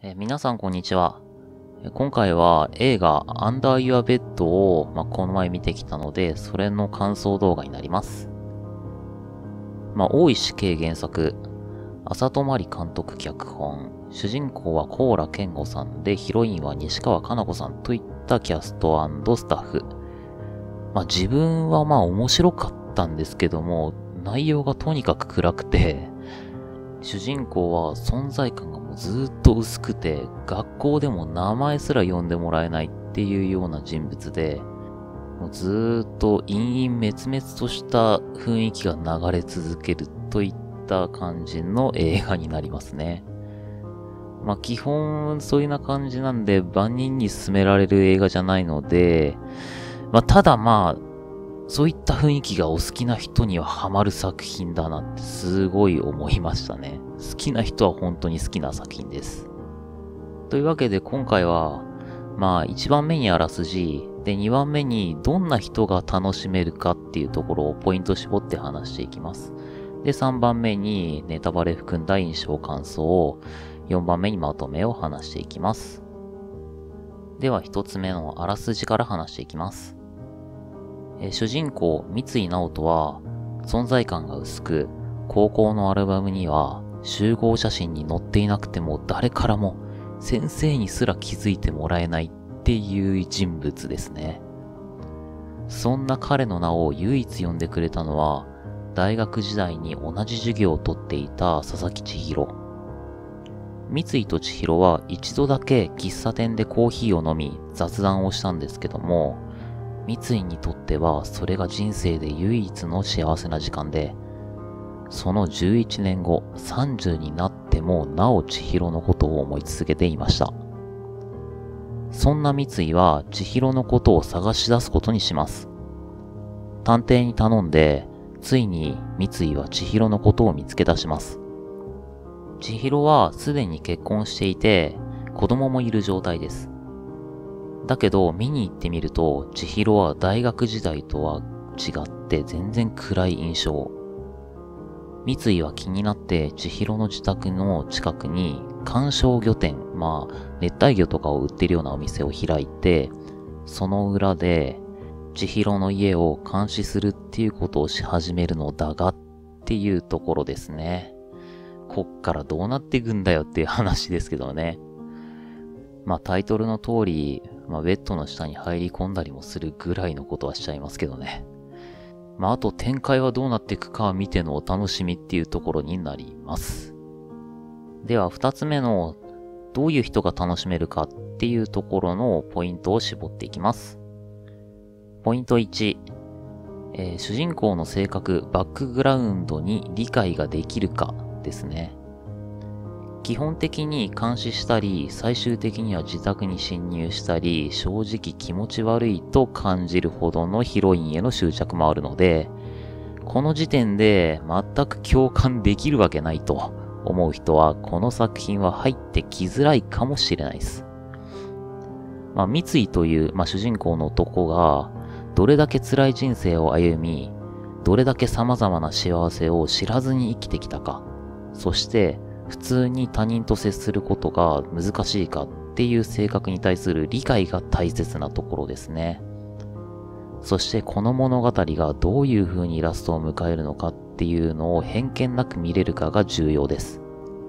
皆さんこんにちは。今回は映画 Under Your Bed を、この前見てきたので、それの感想動画になります。大石圭原作、浅戸まり監督脚本、主人公は高良健吾さんで、ヒロインは西川佳菜子さんといったキャスト&スタッフ。自分は面白かったんですけども、内容がとにかく暗くて、主人公は存在感がもうずっと薄くて、学校でも名前すら呼んでもらえないっていうような人物で、もうずっと陰々滅々とした雰囲気が流れ続けるといった感じの映画になりますね。基本そういうな感じなんで万人に勧められる映画じゃないので、ただそういった雰囲気がお好きな人にはハマる作品だなってすごい思いましたね。好きな人は本当に好きな作品です。というわけで今回は、1番目にあらすじ、で2番目にどんな人が楽しめるかっていうところをポイント絞って話していきます。で3番目にネタバレ含んだ印象感想を、4番目にまとめを話していきます。では1つ目のあらすじから話していきます。主人公三井直人は存在感が薄く、高校のアルバムには集合写真に載っていなくても誰からも先生にすら気づいてもらえないっていう人物ですね。そんな彼の名を唯一呼んでくれたのは、大学時代に同じ授業をとっていた佐々木千尋。三井と千尋は一度だけ喫茶店でコーヒーを飲み雑談をしたんですけども、三井にとってはそれが人生で唯一の幸せな時間で、その11年後、30になってもなお千尋のことを思い続けていました。そんな三井は千尋のことを探し出すことにします。探偵に頼んで、ついに三井は千尋のことを見つけ出します。千尋はすでに結婚していて、子供もいる状態です。だけど見に行ってみると、千尋は大学時代とは違って全然暗い印象。三井は気になって千尋の自宅の近くに観賞魚店、熱帯魚とかを売ってるようなお店を開いて、その裏で千尋の家を監視するっていうことをし始めるのだがっていうところですね。こっからどうなっていくんだよっていう話ですけどね。タイトルの通り、ベッドの下に入り込んだりもするぐらいのことはしちゃいますけどね。あと展開はどうなっていくか見てのお楽しみっていうところになります。では二つ目のどういう人が楽しめるかっていうところのポイントを絞っていきます。ポイント1、主人公の性格、バックグラウンドに理解ができるかですね。基本的に監視したり、最終的には自宅に侵入したり、正直気持ち悪いと感じるほどのヒロインへの執着もあるので、この時点で全く共感できるわけないと思う人は、この作品は入ってきづらいかもしれないです。三井という、主人公の男が、どれだけ辛い人生を歩み、どれだけ様々な幸せを知らずに生きてきたか、そして、普通に他人と接することが難しいかっていう性格に対する理解が大切なところですね。そしてこの物語がどういう風にラストを迎えるのかっていうのを偏見なく見れるかが重要です。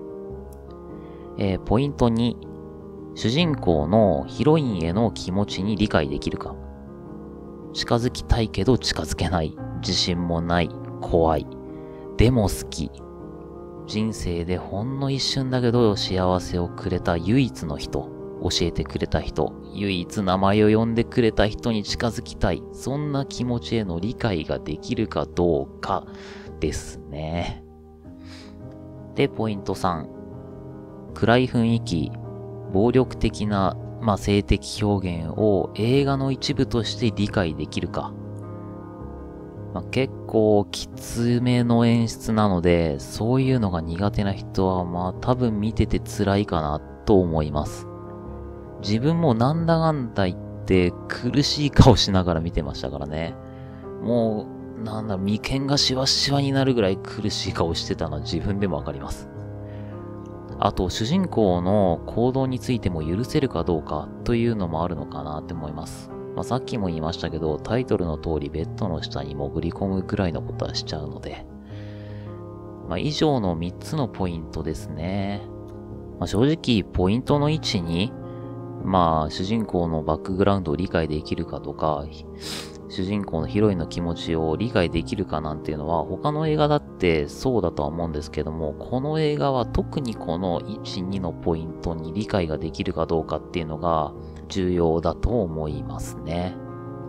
ポイント2、主人公のヒロインへの気持ちに理解できるか。近づきたいけど近づけない。自信もない。怖い。でも好き。人生でほんの一瞬だけど幸せをくれた唯一の人、教えてくれた人、唯一名前を呼んでくれた人に近づきたい、そんな気持ちへの理解ができるかどうかですね。で、ポイント3、暗い雰囲気、暴力的な、性的表現を映画の一部として理解できるか。結構きつめの演出なので、そういうのが苦手な人は多分見てて辛いかなと思います。自分もなんだかんだ言って苦しい顔しながら見てましたからね。もう眉間がシワシワになるぐらい苦しい顔してたのは自分でもわかります。 あと、主人公の行動についても許せるかどうかというのもあるのかなって思います。さっきも言いましたけど、タイトルの通りベッドの下に潜り込むくらいのことはしちゃうので。以上の3つのポイントですね。正直、ポイントの位置に、主人公のバックグラウンドを理解できるかとか、主人公のヒロインの気持ちを理解できるかなんていうのは、他の映画だってそうだとは思うんですけども、この映画は特にこの1、2のポイントに理解ができるかどうかっていうのが重要だと思いますね。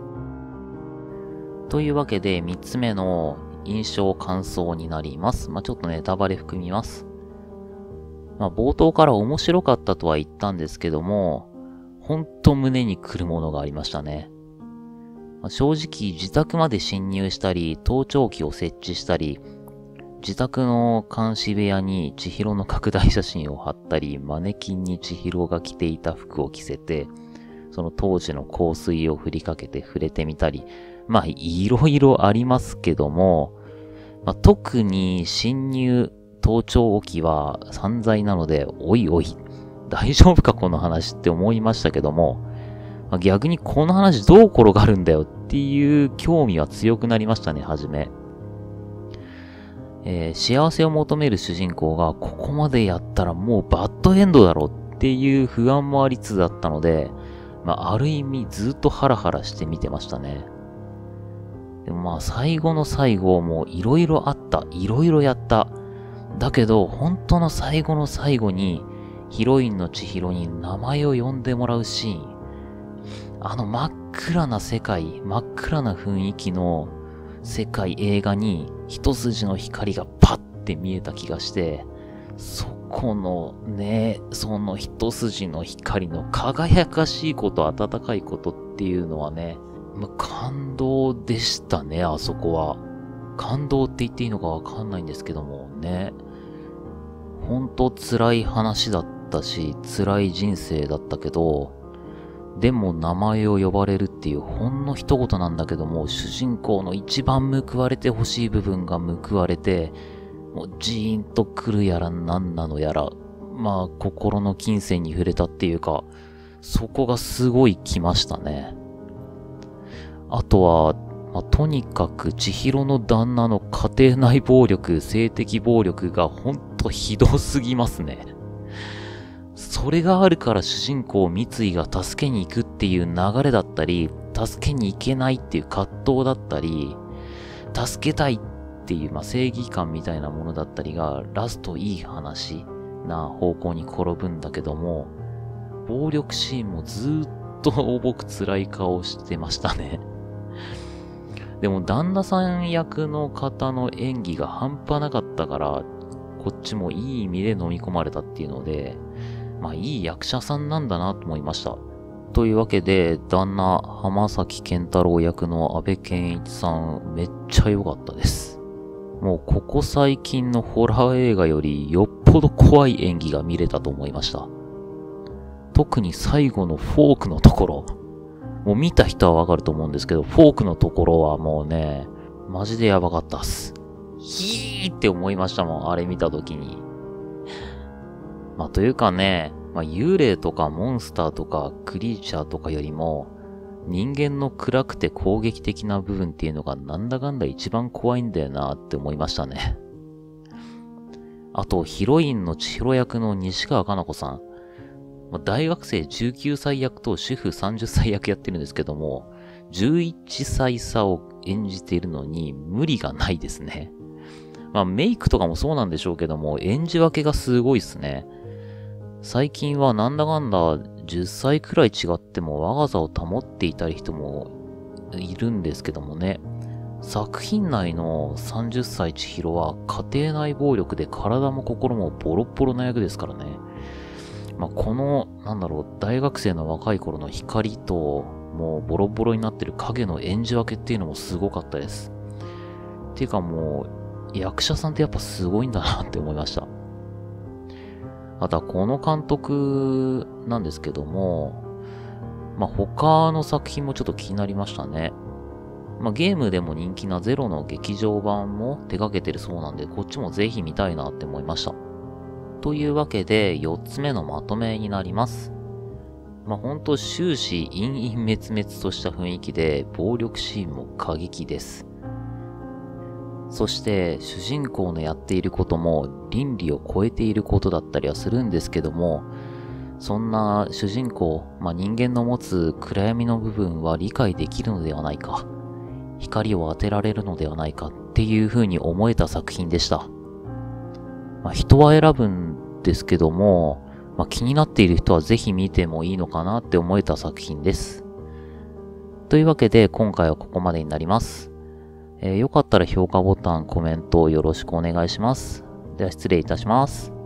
というわけで、3つ目の印象感想になります。ちょっとネタバレ含みます。冒頭から面白かったとは言ったんですけども、ほんと胸に来るものがありましたね。正直自宅まで侵入したり、盗聴器を設置したり、自宅の監視部屋に千尋の拡大写真を貼ったり、マネキンに千尋が着ていた服を着せて、その当時の香水を振りかけて触れてみたり、いろいろありますけども、特に侵入、盗聴器は散財なので、おいおい、大丈夫かこの話って思いましたけども、逆にこの話どう転がるんだよっていう興味は強くなりましたね、はじめ。幸せを求める主人公がここまでやったらもうバッドエンドだろっていう不安もありつつだったので、ある意味ずっとハラハラして見てましたね。でも最後の最後もいろいろあった、いろいろやった。だけど本当の最後の最後にヒロインの千尋に名前を呼んでもらうシーン。真っ暗な世界、真っ暗な雰囲気の世界映画に一筋の光がパッて見えた気がして、そこのね、その一筋の光の輝かしいこと、温かいことっていうのはね、感動でしたね、あそこは。感動って言っていいのかわかんないんですけどもね。ほんと辛い話だったし、辛い人生だったけど、でも名前を呼ばれるっていうほんの一言なんだけども、主人公の一番報われてほしい部分が報われて、もうジーンと来るやらなんなのやら、心の金銭に触れたっていうか、そこがすごい来ましたね。あとは、とにかく千尋の旦那の家庭内暴力、性的暴力がほんとひどすぎますね。それがあるから主人公三井が助けに行くっていう流れだったり、助けに行けないっていう葛藤だったり、助けたいっていう、正義感みたいなものだったりが、ラストいい話な方向に転ぶんだけども、暴力シーンもずーっと僕辛い顔してましたね。でも旦那さん役の方の演技が半端なかったから、こっちもいい意味で飲み込まれたっていうので、いい役者さんなんだなと思いました。というわけで、旦那、浜崎健太郎役の安倍健一さん、めっちゃ良かったです。もうここ最近のホラー映画よりよっぽど怖い演技が見れたと思いました。特に最後のフォークのところ。もう見た人はわかると思うんですけど、フォークのところはもうね、マジでやばかったっす。ヒーって思いましたもん、あれ見たときに。というかね、幽霊とかモンスターとかクリーチャーとかよりも、人間の暗くて攻撃的な部分っていうのがなんだかんだ一番怖いんだよなって思いましたね。あと、ヒロインの千尋役の西川かな子さん。大学生19歳役と主婦30歳役やってるんですけども、11歳差を演じているのに無理がないですね。メイクとかもそうなんでしょうけども、演じ分けがすごいですね。最近はなんだかんだ10歳くらい違っても若さを保っていたり人もいるんですけどもね。作品内の30歳千尋は家庭内暴力で体も心もボロッボロな役ですからね。この、大学生の若い頃の光ともうボロボロになってる影の演じ分けっていうのもすごかったです。っていうかもう、役者さんってやっぱすごいんだなって思いました。あとはこの監督なんですけども、他の作品もちょっと気になりましたね。ゲームでも人気なゼロの劇場版も手掛けてるそうなんで、こっちもぜひ見たいなって思いました。 というわけで4つ目のまとめになります。ほんと終始陰々滅々とした雰囲気で暴力シーンも過激です。そして主人公のやっていることも倫理を超えていることだったりはするんですけども、そんな主人公、人間の持つ暗闇の部分は理解できるのではないか、光を当てられるのではないかっていう風に思えた作品でした。人は選ぶんですけども、気になっている人はぜひ見てもいいのかなって思えた作品です。というわけで今回はここまでになります。よかったら評価ボタン、コメントよろしくお願いします。では失礼いたします。